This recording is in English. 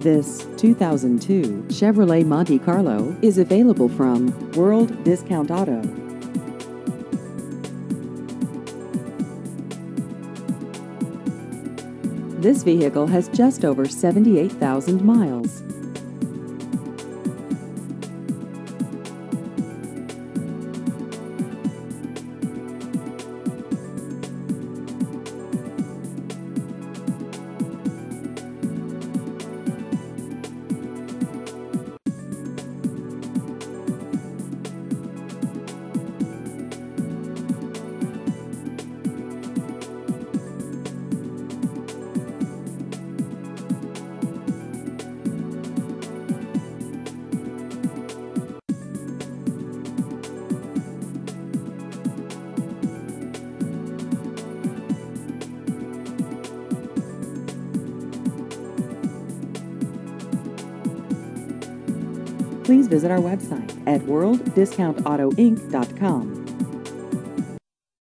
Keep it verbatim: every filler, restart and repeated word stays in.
This two thousand two Chevrolet Monte Carlo is available from World Discount Auto. This vehicle has just over seventy-eight thousand miles. Please visit our website at world discount auto inc dot com.